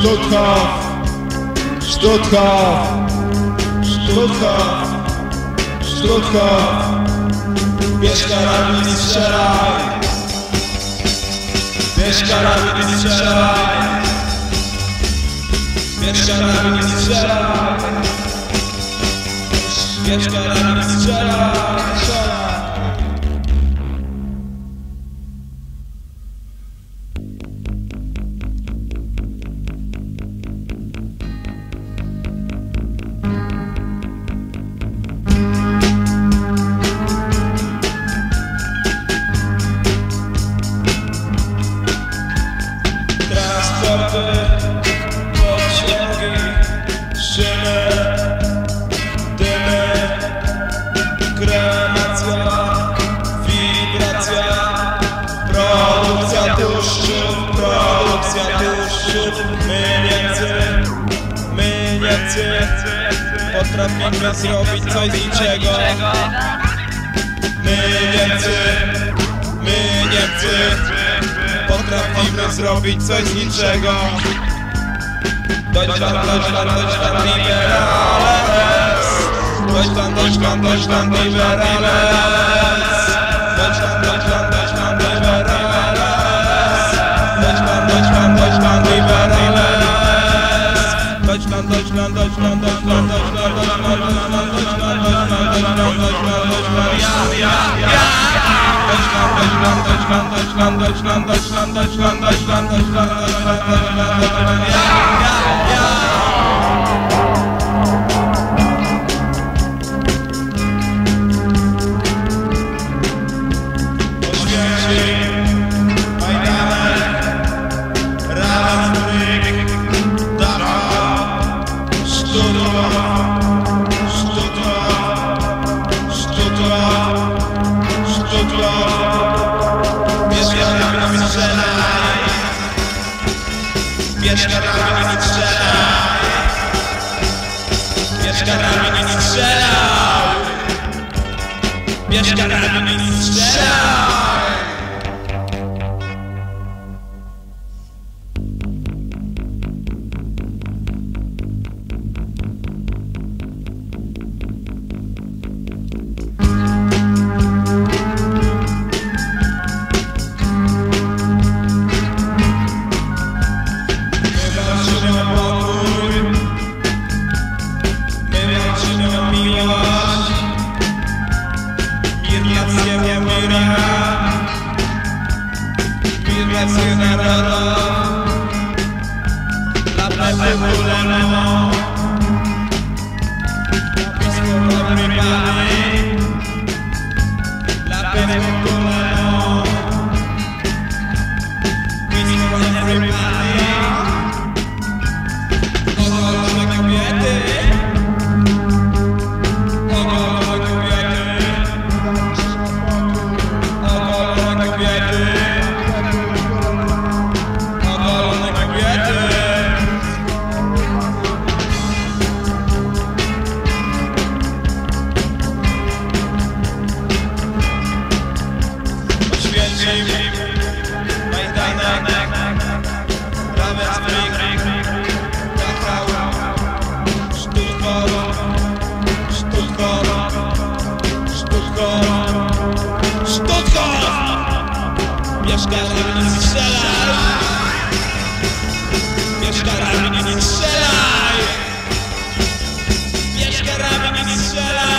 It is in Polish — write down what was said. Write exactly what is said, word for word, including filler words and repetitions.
Stutthof, Stutthof, Stutthof, Stutthof. Bierz karabin i strzelaj. Bierz karabin i strzelaj. Bierz karabin i strzelaj. Bierz karabin i strzelaj. Pociągi, szyny, dymy, kremacja, wibracja, produkcja tłuszczów, produkcja tłuszczów. My Niemcy, my Niemcy potrafimy zrobić coś z niczego. My Niemcy, my Niemcy potrafimy zrobić coś z niczego. Deutschland, Deutschland, Deutschland, liberales. Deutschland, Deutschland, Deutschland, liberales. Deutschland, Deutschland, Deutschland, liberales. Deutschland, Deutschland, Deutschland, liberales. Deutschland, Deutschland, Deutschland, Deutschland, Deutschland, Deutschland, Deutschland, Deutschland, Deutschland, Deutschland, ja, ja, ja. Deutschland, Deutschland, Deutschland, Deutschland, Deutschland, Deutschland, Deutschland, Deutschland, Deutschland, Deutschland, ja, ja, ja. Oświęcim, Majdanek, Ravensbrück, Dachau, Stutthof, Stutthof, Stutthof, Stutthof. Bierz karabin i strzelaj. Bierz karabin i strzelaj. Bierz karabin i strzelaj. Bierz karabin i strzelaj. Migrację narodów dla pewnych uleną. Pismo dobry pany dla pewnych uleną. Pismo dobry pany ogolone kobiety. Ogolone kobiety. Ogolone kobiety. Majdanek, Ravensbrück, Dachau, Stutthof, Stutthof, Stutthof, Stutthof. Bierz karabin i strzelaj. Bierz karabin i strzelaj. Bierz karabin i strzelaj.